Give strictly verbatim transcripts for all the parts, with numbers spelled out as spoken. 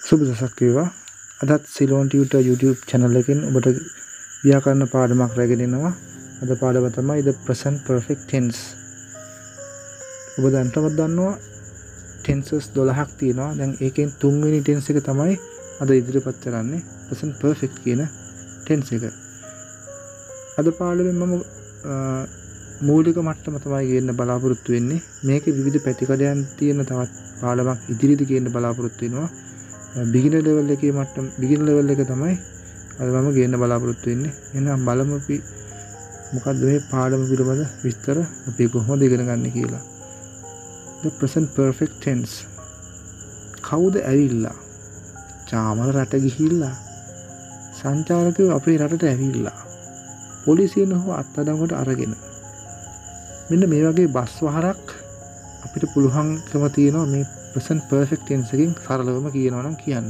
සුබ දවසක් වේවා. අදත් සිලෝන් ටියුටර් YouTube channel එකෙන් ඔබට ව්‍යාකරණ පාඩමක් රැගෙන එනවා. අද පාඩම තමයි the present perfect tense. ඔබ දැන්ටම දන්නවා tenses දොළහක් තියෙනවා. දැන් ඒකෙන් තුන්වෙනි tense එක තමයි අද ඉදිරිපත් කරන්නේ present perfect කියන tense එක. අද පාඩමෙන් මම මූලික මට්ටම තමයි ගේන්න බලාපොරොත්තු වෙන්නේ. මේකේ විවිධ පැතිකඩයන් තියෙන තවත් පාඩමක් ඉදිරියේදී ගේන්න බලාපොරොත්තු වෙනවා. beginner level එකේ මට්ටම beginner level එක තමයි අද මම ගේන්න බලාපොරොත්තු වෙන්නේ. එහෙනම් බලමු අපි මොකද්ද මේ පාඩම පිළිබඳ විස්තර අපි කොහොමද ඉගෙන ගන්න කියලා. The present perfect tense. කවුද ඇවිල්ලා? චාමර රට ගිහිල්ලා. සංචාරකයෝ අපේ රටට ඇවිල්ලා. පොලිසියෙන් හෝ අත්අඩංගුවට අරගෙන. මෙන්න මේ වගේ බස් වහරක් අපිට පුළුවන්කම තියෙනවා මේ present perfect tense එකෙන් සරලවම කියනවා නම් කියන්න.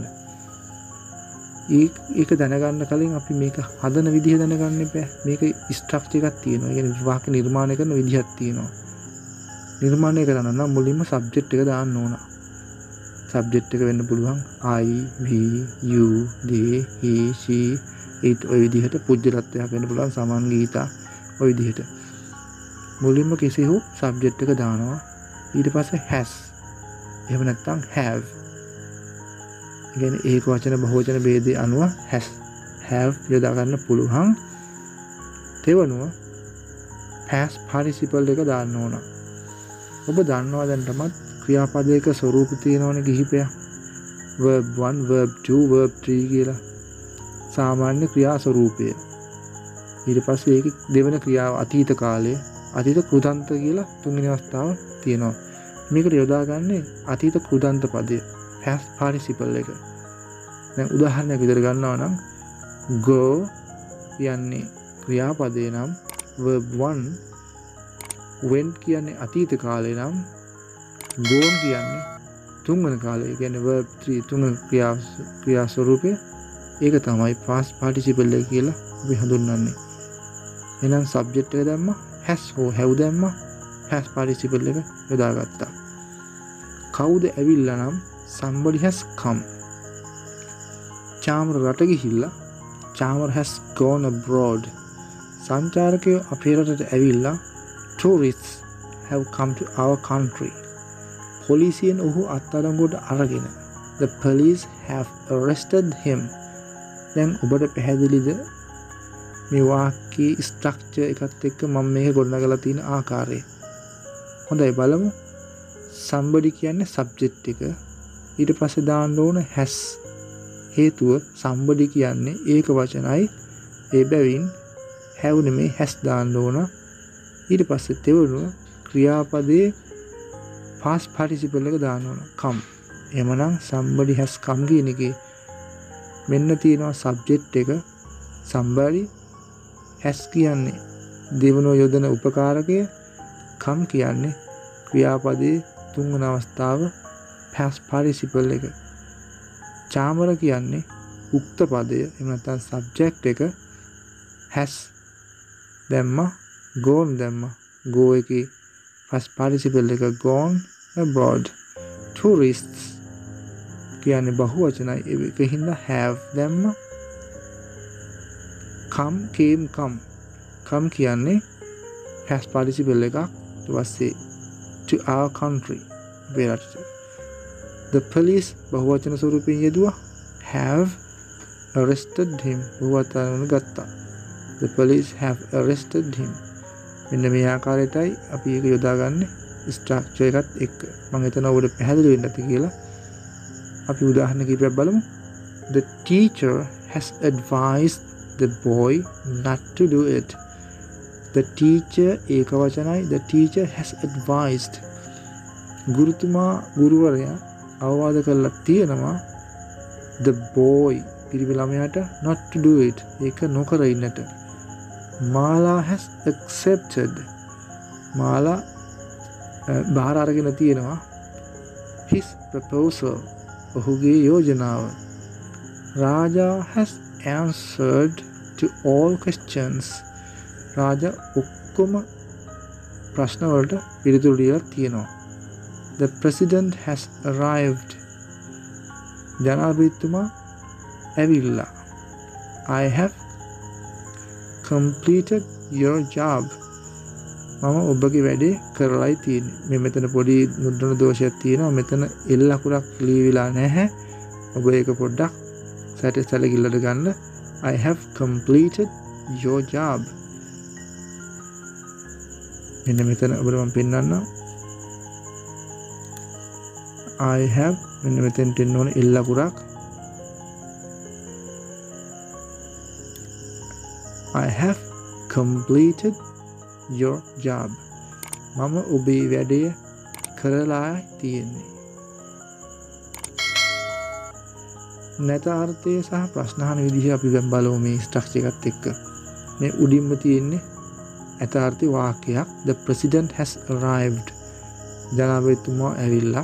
ඒක දැනගන්න කලින් අපි මේක හදන විදිහ දැනගන්න බෑ. මේක ස්ට්‍රක්චර් එකක් තියෙනවා. ඒ කියන්නේ වාක්‍ය නිර්මාණය කරන විදිහක් තියෙනවා. නිර්මාණය කරන්න නම් මුලින්ම subject එක දාන්න ඕන. subject එක වෙන්න පුළුවන් I, we, you, they, he, she, it ඔය විදිහට පුජ්‍යලත්වයක් වෙන්න පුළුවන් සමන් ගීතා ඔය විදිහට. මුලින්ම කිසිහු subject එක දානවා. ඊට පස්සේ has එහෙම නැත්නම් have. ඒ කියන්නේ ඒක වචන බහුවචන ભેදයේ අනුව has have යොදා ගන්න පුළුවන්. තෙවනුව past participle එක දාන්න ඕන. ඔබ දන්නවා දැන් තමයි ක්‍රියාපදයක ස්වරූප තියෙනවනේ කිහිපයක්. verb one, verb two, verb three කියලා. සාමාන්‍ය ක්‍රියා ස්වරූපය. ඊට පස්සේ ඒක දෙවෙනි ක්‍රියාව අතීත කාලයේ අතීත කෘතාන්ත කියලා තුන්වෙනි අවස්ථාව තියෙනවා. මේකට යොදාගන්නේ අතීත කෘතාන්ත පදය past participle එක. දැන් උදාහරණයක් විදිහට ගන්නවා නම් go කියන්නේ ක්‍රියාපදේ නම් verb one, went කියන්නේ අතීත කාලේ නම් gone කියන්නේ තුන්වෙනි කාලේ. ඒ කියන්නේ verb three තුන්වෙනි ක්‍රියා ක්‍රියා ස්වරූපය. ඒක තමයි past participle එක කියලා අපි හඳුන්වන්නේ. එහෙනම් subject එක දැම්මා has හෝ have දැම්මා past participle එක යොදාගත්තා. කවුද ඇවිල්ලා නම් somebody has come. චාමර රට ගිහිල්ලා චාමර has gone abroad. සංචාරකයෝ අපේ රටට ඇවිල්ලා tourists have come to our country. පොලිසියෙන් ඔහු අත්අඩංගුවට අරගෙන the police have arrested him. දැන් ඔබට පැහැදිලිද මේ වාක්‍යයේ ස්ට්‍රක්චර් එකත් එක්ක මම මේක ගොඩනගලා තියෙන ආකාරය? හොඳයි බලමු. somebody කියන්නේ subject එක. ඊට පස්සේ දාන්න ඕන has. හේතුව somebody කියන්නේ ඒක වචනයි. ඒ බැවින් have නෙමෙයි has දාන්න ඕන. ඊට පස්සේ තෙවනුව ක්‍රියාපදයේ past participle එක දාන්න ඕන. come. එහෙමනම් somebody has come කියන එකේ මෙන්න තියෙනවා subject එක somebody, has කියන්නේ දෙවනුව යොදන උපකාරකය, come කියන්නේ ක්‍රියාපදයේ තුන්වන අවස්ථාව past participle එක. චාමර කියන්නේ උක්ත පදය එහෙම නැත්නම් subject එක has දැම්මා gone දැම්මා go එකේ past participle එක gone abroad. tourists කියන්නේ බහුවචනයි ඒකින්ද have දැම්මා. come came come come කියන්නේ past participle එකක්. ඊට පස්සේ to our country වේරට. the police බහුවචන ස්වරූපයෙන් යෙදුවා have arrested him බහුවචන ගත්තා. the police have arrested him. මෙන්න මේ ආකාරයටයි අපි ඒක යොදාගන්නේ ස්ට්‍රක්චර් එකත් එක්ක. මම හිතනවා ඔබට පැහැදිලි වෙන්න ඇති කියලා. අපි උදාහරණ කිහිපයක් බලමු. the teacher has advised the boy not to do it. the teacher ඒක වචනයි. the teacher has advised. ගුරුතුමා ගුරුවරයා අවවාද කරලා තියෙනවා the boy පිරිමි ළමයාට not to do it. ඒක නොකර ඉන්නට. Mala has accepted. මාලා බාහිර අරගෙන තියෙනවා his proposal. ඔහුගේ යෝජනාව. Raja has answered to all questions. රාජා ඔක්කොම ප්‍රශ්න වලට පිළිතුරු දීලා තියෙනවා. The president has arrived. ජනාධිපතිතුමා ඇවිල්ලා. I have completed your job. මම ඔබගේ වැඩේ කරලායි තියෙන්නේ. මේ මෙතන පොඩි මුද්‍රණ දෝෂයක් තියෙනවා. මෙතන එල් අකුරක් ලියවිලා නැහැ. ඔබ ඒක පොඩ්ඩක් සැට සැලකිල්ලට ගන්න. I have completed your job. මෙන්න මෙතන ඔබට මම පෙන්නන්නම්. I have මෙන්න මෙතෙන්ට එන්න ඕනේ එල් අකුරක්. I have completed your job. මම ඔබේ වැඩය කරලා තියෙන්නේ. නැත අර්ථය සහ ප්‍රශ්න අහන විදිහ අපි දැන් බලමු මේ ස්ට්‍රක්චර් එකත් එක්ක. මේ උඩින්ම තියෙන්නේ ඇත අර්ථي වාක්‍යයක්. The president has arrived. ජනාධිපතිතුමා ඇවිල්ලා.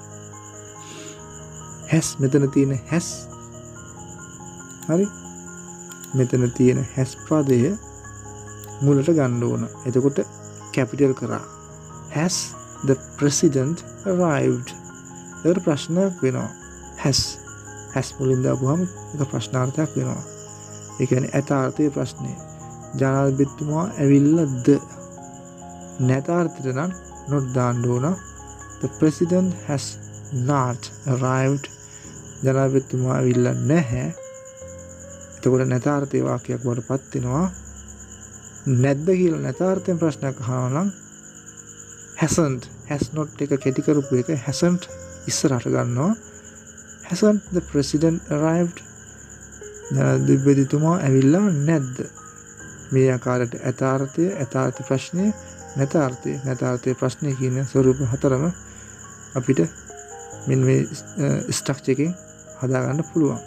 has මෙතන තියෙන has. හරි. මෙතන තියෙන has පදය මුලට ගන්න ඕන. එතකොට කැපිටල් කරා. Has the president arrived? ඒකට ප්‍රශ්නයක් වෙනවා. has has මුලින් දාපුවම ඒක ප්‍රශ්නාර්ථයක් වෙනවා. ඒ කියන්නේ ඇතාර්ථයේ ප්‍රශ්නේ. ජනාධිපතිතුමා ඇවිල්ලාද? නැතාර්ථයට නම් not දාන්න ඕන. The president has not arrived. ජනාධිපතිතුමා ඇවිල්ලා නැහැ. එතකොට නැතාර්ථයේ වාක්‍යයක් වඩපත් වෙනවා. නැද්ද කියලා නැතාර්ථයෙන් ප්‍රශ්නයක් අහනවා නම් hasn't has not එක කැටි කරපු එක hasn't ඉස්සරහට ගන්නවා. hasn't the president arrived? ජනාධිපතිතුමා ඇවිල්ලා නැද්ද? මේ ආකාරයට ඇතාර්ථය ඇතාර්ථ ප්‍රශ්නය නැතාර්ථය නැතාර්ථයේ ප්‍රශ්නය කියන ස්වරූප හතරම අපිට මෙන්න මේ ස්ට්‍රක්චර් එකෙන් හදා ගන්න පුළුවන්.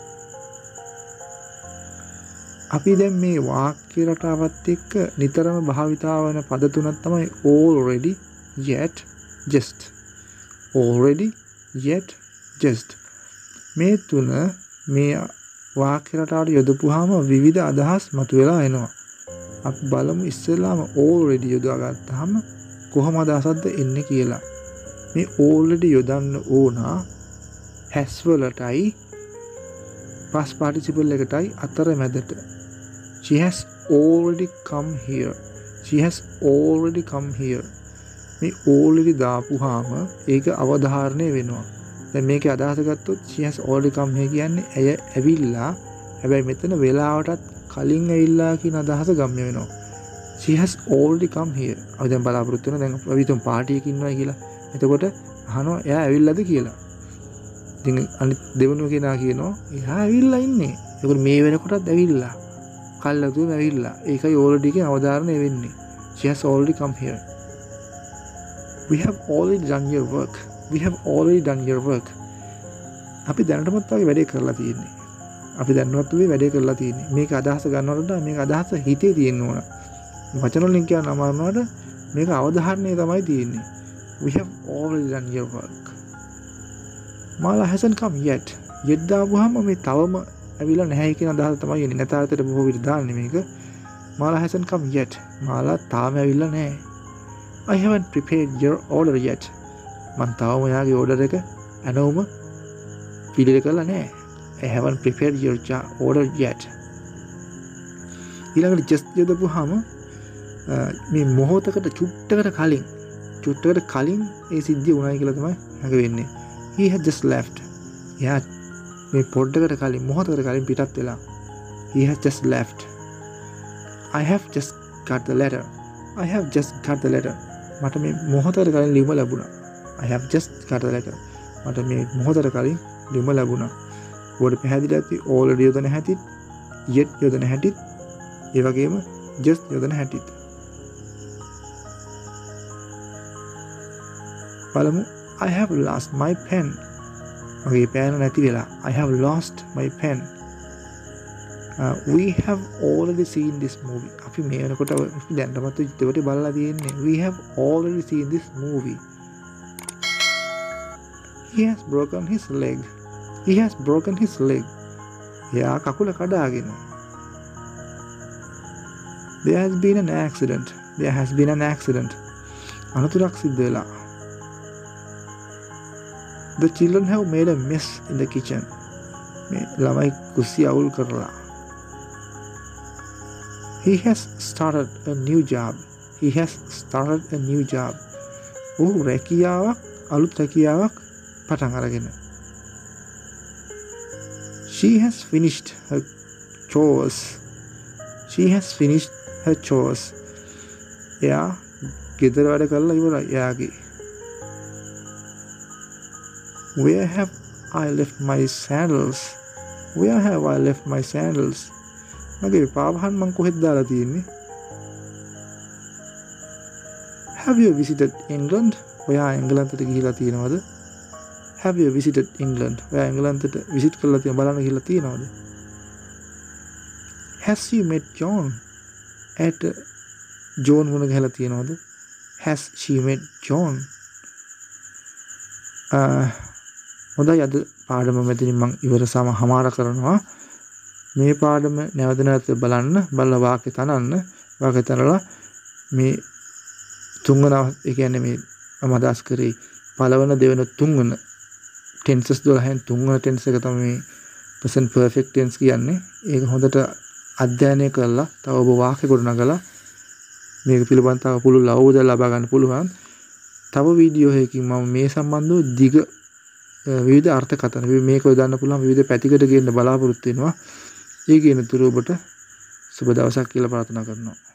අපි දැන් මේ වාක්‍ය රටාවත් එක්ක නිතරම භාවිතා වන පද තුනක් තමයි already, yet, just. already, yet, just. මේ තුන මේ වාක්‍ය රටාවට යොදපුවාම විවිධ අදහස් මතුවලා එනවා. අපි බලමු ඉස්සෙල්ලාම already යොදා ගත්තාම කොහොම අදහසක්ද එන්නේ කියලා. මේ already යොදන්න ඕන has වලටයි past participle එකටයි අතර මැදට. She has already come here. She has already come here. මේ already දාපුවාම ඒක අවධාරණය වෙනවා. දැන් මේකේ අදහස ගත්තොත් she has already come here කියන්නේ ඇය ඇවිල්ලා. හැබැයි මෙතන වෙලාවටත් කලින් ඇවිල්ලා කියන අදහස ගම්‍ය වෙනවා. She has already come here. අපි දැන් බලාපොරොත්තු වෙනවා දැන් අපි තුන් පාටි එකක ඉන්නවා කියලා. එතකොට අහනවා එයා ඇවිල්ලාද කියලා. ඉතින් අනිත් දෙවෙනුව කෙනා කියනවා එයා ඇවිල්ලා ඉන්නේ. ඒකෝ මේ වෙනකොටත් ඇවිල්ලා. කල්ලාතුම ඇවිල්ලා. ඒකයි already කියන අවධාරණය වෙන්නේ. She has already come here. We have already done your work. We have already done your work. අපි දැනටමත් වගේ වැඩේ කරලා තියෙන්නේ. අපි දැනනවත් උනේ වැඩේ කරලා තියෙන්නේ. මේක අදහස ගන්නවට මේක අදහස හිතේ තියෙන්න ඕන. වචන වලින් කියන අමාරුනට මේක අවධාරණය තමයි තියෙන්නේ. We have already done your work. Mala hasn't come yet. yet දාපුවාම මේ තවම ඇවිල්ලා නැහැ කියන අදහස තමයි එන්නේ. නැතාවතට බොහෝ විට දාන්නේ මේක. Mala hasn't come yet. Mala තාම ඇවිල්ලා නැහැ. I haven't prepared your order yet. මං තාම ඔයාගේ order එක අනවම පිළිල කරලා නැහැ. I haven't prepared your order yet. ඊළඟට just යොදපුවාම මේ මොහොතකට චුට්ටකට කලින් චුට්ටකට කලින් ඒ සිද්ධිය වුණායි කියලා තමයි හඟ වෙන්නේ. He had just left. එයා මේ පොඩ්ඩකට කලින් මොහොතකට කලින් පිටත් වෙලා. He has just left. I have just got the letter. I have just got the letter. මට මේ මොහොතකට කලින් ලියුම ලැබුණා. I have just got the letter. මට මේ මොහොතකට කලින් ලියුම ලැබුණා. ඔබට පැහැදිලි ඇති already යොදන හැටිත්, yet යොදන හැටිත්, ඒ වගේම just යොදන හැටිත්. බලමු. I have lost my pen. Okay, pen නැති වෙලා. I have lost my pen. Uh, we have already seen this movie. අපි මේ වෙනකොට අපි දැන්ටමත් ඉතිවට බලලා තියෙන්නේ. We have already seen this movie. He has broken his leg. He has broken his leg. එයා කකුල කඩාගෙන. There has been an accident. There has been an accident. අනතුරක් සිද්ධ වෙලා. The children have made a mess in the kitchen. මේ ළමයි කුස්සිය අවුල් කරලා. He has started a new job. He has started a new job. ඔහු රැකියාවක් අලුත් රැකියාවක් පටන් අරගෙන. She has finished her chores. She has finished her chores. එයා ගෙදර වැඩ කරලා ඉවරයි එයාගේ. Where have I left my sandals? Where have I left my sandals? මගේ පාවහන් මං කොහෙද දාලා තියෙන්නේ? Have you visited England? ඔයා එංගලන්තයට ගිහිලා තියෙනවද? Have you visited England? ඔයා එංගලන්තයට විසිට් කරලා තියෙන බලන්න ගිහිලා තියෙනවද? Has she met John? at John මුණ ගහලා තියෙනවද? Has she met John? හොඳයි අද පාඩම මෙතනින් මම ඉවරසම හමාර කරනවා. මේ පාඩම නැවත නැවත බලන්න, බලලා වාක්‍ය තනන්න, වාක්‍ය තනලා මේ තුන්වන ඒ කියන්නේ මේ මම අදහස් කරේ පළවන දෙවන තුන්වන tenses දොළහෙන් තුන්වන tense එක තමයි මේ present perfect tense කියන්නේ. ඒක හොඳට අධ්‍යයනය කරලා තව ඔබ වාක්‍ය ගොඩනගලා මේක පිළිබඳව තව පුළුල් අවබෝධය ලබා ගන්න පුළුවන්. තව වීඩියෝ එකකින් මම මේ සම්බන්ධව දිග විවිධ අර්ථකථන මේක යොදන්න පුළුවන් විවිධ පැතිකඩ ගේන්න බලාපොරොත්තු වෙනවා. ඒ කියන තුරු ඔබට සුබ දවසක් කියලා ප්‍රාර්ථනා කරනවා.